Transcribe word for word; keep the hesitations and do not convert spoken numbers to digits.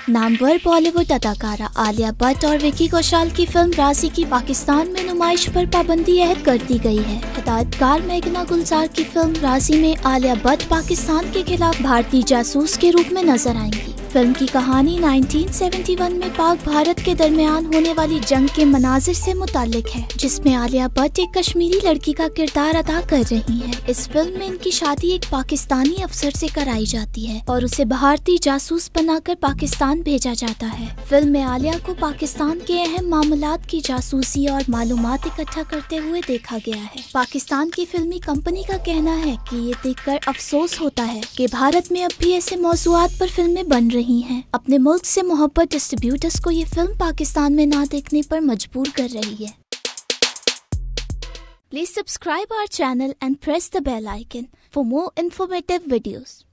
नामवर बॉलीवुड अदाकारा आलिया भट्ट और विकी कौशल की फिल्म राजी की पाकिस्तान में नुमाइश पर पाबंदी ऐद कर दी गई है। हिदायतकार मेघना गुलजार की फिल्म राजी में आलिया भट्ट पाकिस्तान के खिलाफ भारतीय जासूस के रूप में नजर आएंगी। फिल्म की कहानी उन्नीस सौ इकहत्तर में पाक भारत के दरमियान होने वाली जंग के मनाजिर से मुताल्लिक है, जिसमें आलिया भट्ट एक कश्मीरी लड़की का किरदार अदा कर रही हैं। इस फिल्म में इनकी शादी एक पाकिस्तानी अफसर से कराई जाती है और उसे भारतीय जासूस बनाकर पाकिस्तान भेजा जाता है। फिल्म में आलिया को पाकिस्तान के अहम मामलात की जासूसी और मालूमात इकट्ठा करते हुए देखा गया है। पाकिस्तान की फिल्मी कंपनी का कहना है कि ये देखकर अफसोस होता है कि भारत में अब भी ऐसे मौज़ूआत पर फिल्में बन रही हैं। अपने मुल्क से मोहब्बत डिस्ट्रीब्यूटर्स को ये फिल्म पाकिस्तान में ना देखने पर मजबूर कर रही है। Please subscribe our channel and press the bell icon for more informative videos.